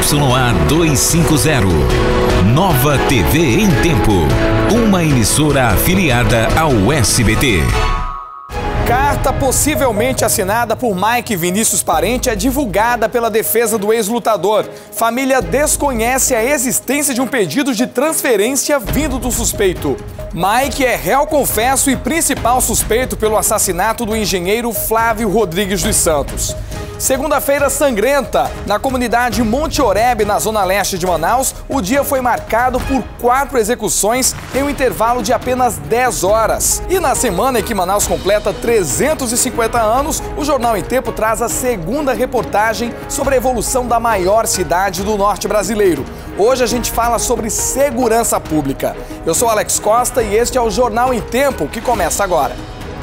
ZYA 250, Nova TV em Tempo, uma emissora afiliada ao SBT. Carta possivelmente assinada por Mike Vinícius Parente é divulgada pela defesa do ex-lutador. Família desconhece a existência de um pedido de transferência vindo do suspeito. Mike é réu confesso e principal suspeito pelo assassinato do engenheiro Flávio Rodrigues dos Santos. Segunda-feira sangrenta, na comunidade Monte Oreb, na zona leste de Manaus, o dia foi marcado por 4 execuções em um intervalo de apenas 10 horas. E na semana em que Manaus completa 350 anos, o Jornal em Tempo traz a segunda reportagem sobre a evolução da maior cidade do norte brasileiro. Hoje a gente fala sobre segurança pública. Eu sou Alex Costa e este é o Jornal em Tempo, que começa agora.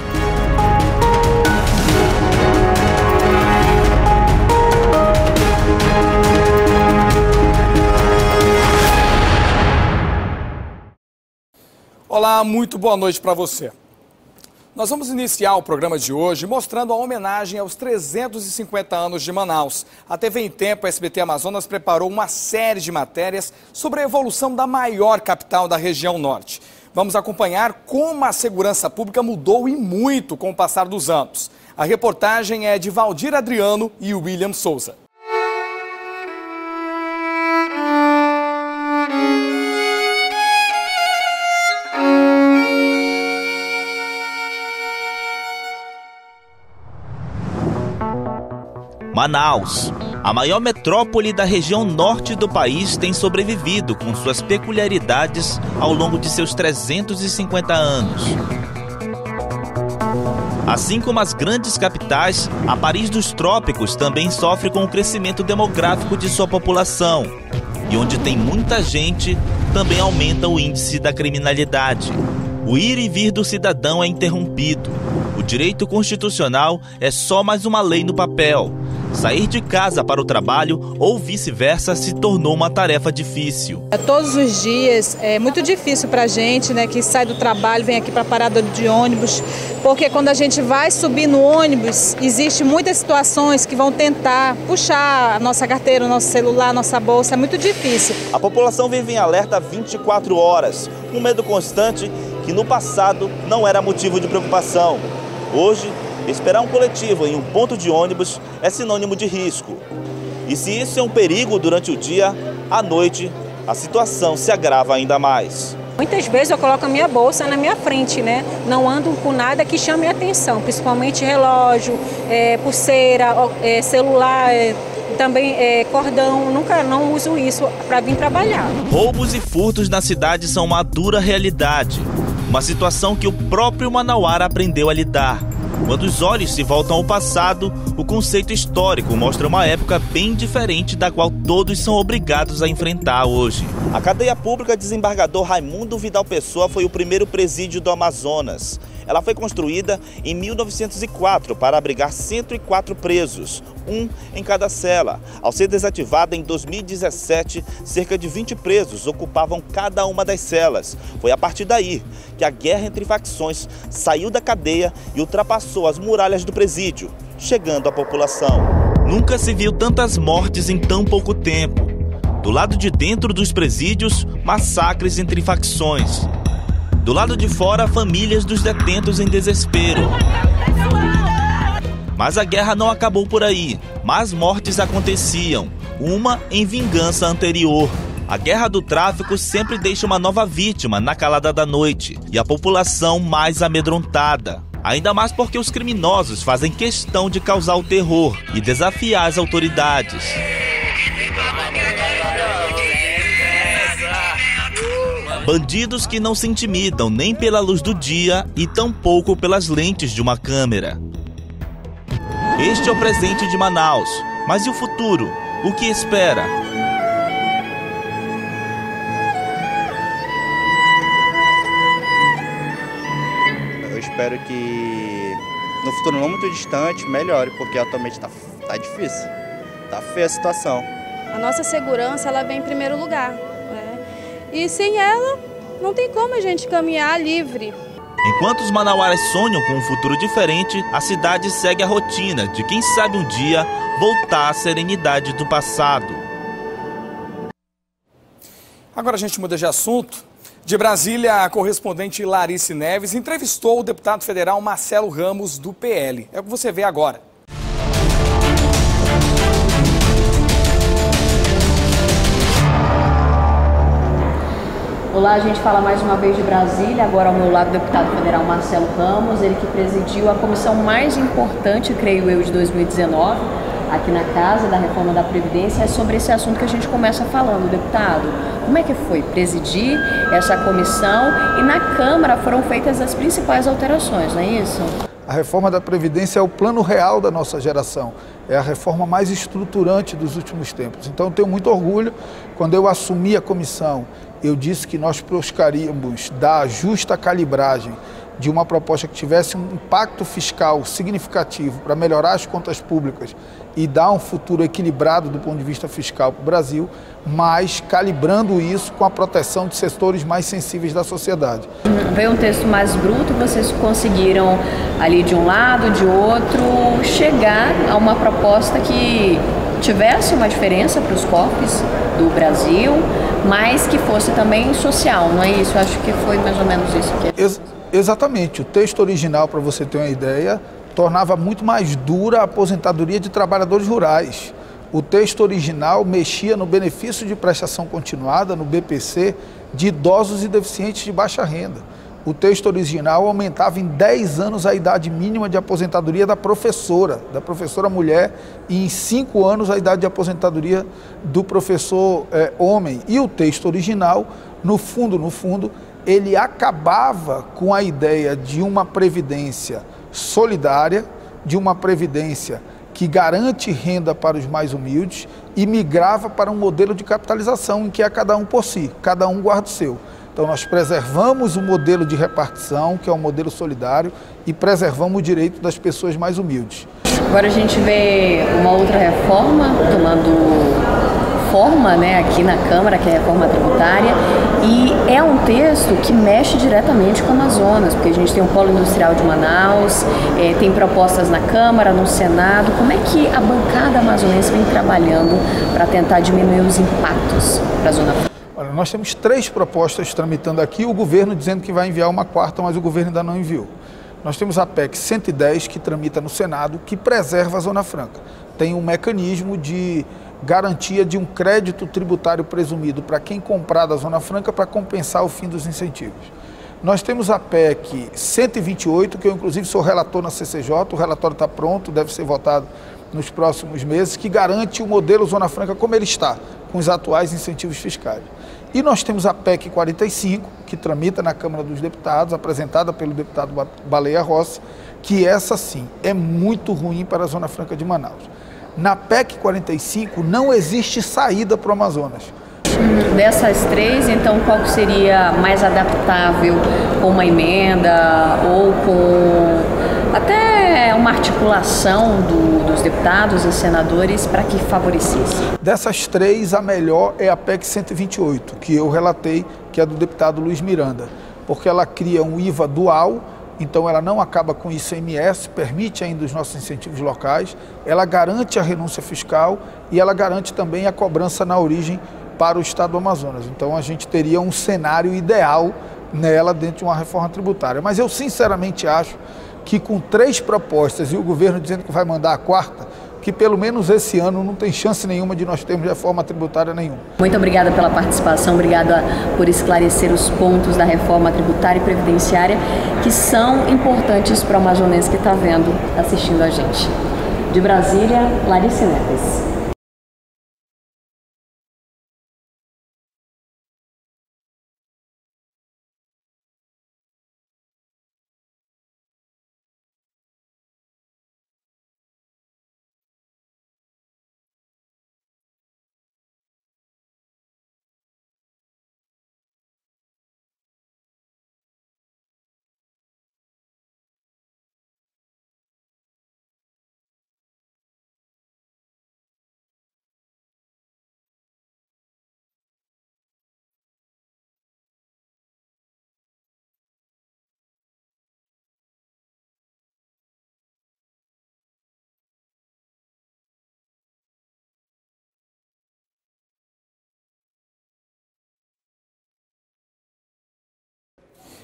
Olá, muito boa noite para você. Nós vamos iniciar o programa de hoje mostrando a homenagem aos 350 anos de Manaus. A TV em Tempo, a SBT Amazonas, preparou uma série de matérias sobre a evolução da maior capital da região norte. Vamos acompanhar como a segurança pública mudou e muito com o passar dos anos. A reportagem é de Valdir Adriano e William Souza. Manaus, a maior metrópole da região norte do país, tem sobrevivido com suas peculiaridades ao longo de seus 350 anos. Assim como as grandes capitais, a Paris dos Trópicos também sofre com o crescimento demográfico de sua população. E onde tem muita gente, também aumenta o índice da criminalidade. O ir e vir do cidadão é interrompido. O direito constitucional é só mais uma lei no papel. Sair de casa para o trabalho ou vice-versa se tornou uma tarefa difícil. Todos os dias é muito difícil para a gente, né, que sai do trabalho, vem aqui para a parada de ônibus, porque quando a gente vai subir no ônibus, existe muitas situações que vão tentar puxar a nossa carteira, o nosso celular, a nossa bolsa, é muito difícil. A população vive em alerta 24 horas, um medo constante que no passado não era motivo de preocupação. Hoje, esperar um coletivo em um ponto de ônibus é sinônimo de risco. E se isso é um perigo durante o dia, à noite a situação se agrava ainda mais. Muitas vezes eu coloco a minha bolsa na minha frente, né? Não ando com nada que chame a atenção, principalmente relógio, pulseira, celular, também cordão. Nunca não uso isso para vir trabalhar. Roubos e furtos na cidade são uma dura realidade. Uma situação que o próprio manauara aprendeu a lidar. Quando os olhos se voltam ao passado, o conceito histórico mostra uma época bem diferente da qual todos são obrigados a enfrentar hoje. A cadeia pública Desembargador Raimundo Vidal Pessoa foi o primeiro presídio do Amazonas. Ela foi construída em 1904 para abrigar 104 presos, um em cada cela. Ao ser desativada em 2017, cerca de 20 presos ocupavam cada uma das celas. Foi a partir daí que a guerra entre facções saiu da cadeia e ultrapassou as muralhas do presídio, chegando à população. Nunca se viu tantas mortes em tão pouco tempo. Do lado de dentro dos presídios, massacres entre facções. Do lado de fora, famílias dos detentos em desespero. Mas a guerra não acabou por aí. Mais mortes aconteciam, uma em vingança anterior. A guerra do tráfico sempre deixa uma nova vítima na calada da noite e a população mais amedrontada. Ainda mais porque os criminosos fazem questão de causar o terror e desafiar as autoridades. Bandidos que não se intimidam nem pela luz do dia e tampouco pelas lentes de uma câmera. Este é o presente de Manaus. Mas e o futuro? O que espera? Eu espero que no futuro não muito distante melhore, porque atualmente tá difícil. Tá feia a situação. A nossa segurança, ela vem em primeiro lugar, né? E sem ela, não tem como a gente caminhar livre. Enquanto os manauaras sonham com um futuro diferente, a cidade segue a rotina de quem sabe um dia voltar à serenidade do passado. Agora a gente muda de assunto. De Brasília, a correspondente Larice Neves entrevistou o deputado federal Marcelo Ramos, do PL. É o que você vê agora. Olá, a gente fala mais uma vez de Brasília, agora ao meu lado o deputado federal Marcelo Ramos, ele que presidiu a comissão mais importante, creio eu, de 2019, aqui na Casa, da reforma da Previdência. É sobre esse assunto que a gente começa falando, deputado. Como é que foi presidir essa comissão e na Câmara foram feitas as principais alterações, não é isso? A reforma da Previdência é o plano real da nossa geração, é a reforma mais estruturante dos últimos tempos. Então eu tenho muito orgulho. Quando eu assumi a comissão, eu disse que nós buscaríamos dar a justa calibragem de uma proposta que tivesse um impacto fiscal significativo para melhorar as contas públicas e dar um futuro equilibrado do ponto de vista fiscal para o Brasil, mas calibrando isso com a proteção de setores mais sensíveis da sociedade. Veio um texto mais bruto, vocês conseguiram ali de um lado, de outro, chegar a uma proposta que tivesse uma diferença para os cofres do Brasil, mas que fosse também social, não é isso? Eu acho que foi mais ou menos isso que... Exatamente. O texto original, para você ter uma ideia, tornava muito mais dura a aposentadoria de trabalhadores rurais. O texto original mexia no benefício de prestação continuada, no BPC, de idosos e deficientes de baixa renda. O texto original aumentava em 10 anos a idade mínima de aposentadoria da professora mulher, e em 5 anos a idade de aposentadoria do professor homem. E o texto original, no fundo, ele acabava com a ideia de uma previdência solidária, de uma previdência que garante renda para os mais humildes e migrava para um modelo de capitalização em que é cada um por si, cada um guarda o seu. Então nós preservamos o modelo de repartição, que é um modelo solidário, e preservamos o direito das pessoas mais humildes. Agora a gente vê uma outra reforma tomando forma, né, aqui na Câmara, que é a reforma tributária, e é um texto que mexe diretamente com o Amazonas, porque a gente tem o polo industrial de Manaus, tem propostas na Câmara, no Senado. Como é que a bancada amazonense vem trabalhando para tentar diminuir os impactos para a Zona Franca? Olha, nós temos 3 propostas tramitando aqui, o governo dizendo que vai enviar uma 4ª, mas o governo ainda não enviou. Nós temos a PEC 110, que tramita no Senado, que preserva a Zona Franca. Tem um mecanismo de garantia de um crédito tributário presumido para quem comprar da Zona Franca para compensar o fim dos incentivos. Nós temos a PEC 128, que eu inclusive sou relator na CCJ, o relatório está pronto, deve ser votado nos próximos meses, que garante o modelo Zona Franca como ele está, com os atuais incentivos fiscais. E nós temos a PEC 45, que tramita na Câmara dos Deputados, apresentada pelo deputado Baleia Rossi, que essa sim é muito ruim para a Zona Franca de Manaus. Na PEC 45 não existe saída para o Amazonas. Dessas 3, então qual que seria mais adaptável com uma emenda ou com até uma articulação dos deputados e senadores para que favorecesse? Dessas 3, a melhor é a PEC 128, que eu relatei, que é do deputado Luiz Miranda, porque ela cria um IVA dual. Então ela não acaba com o ICMS, permite ainda os nossos incentivos locais, ela garante a renúncia fiscal e ela garante também a cobrança na origem para o Estado do Amazonas. Então a gente teria um cenário ideal nela dentro de uma reforma tributária. Mas eu sinceramente acho que com 3 propostas e o governo dizendo que vai mandar a 4ª, que pelo menos esse ano não tem chance nenhuma de nós termos reforma tributária nenhuma. Muito obrigada pela participação, obrigada por esclarecer os pontos da reforma tributária e previdenciária que são importantes para o amazonense que está vendo, assistindo a gente. De Brasília, Larice Neves.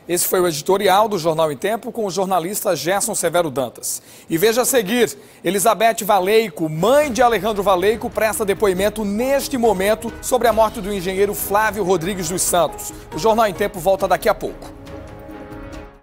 Esse foi o editorial do Jornal em Tempo com o jornalista Gerson Severo Dantas. E veja a seguir, Elizabeth Valeico, mãe de Alejandro Valeico, presta depoimento neste momento sobre a morte do engenheiro Flávio Rodrigues dos Santos. O Jornal em Tempo volta daqui a pouco.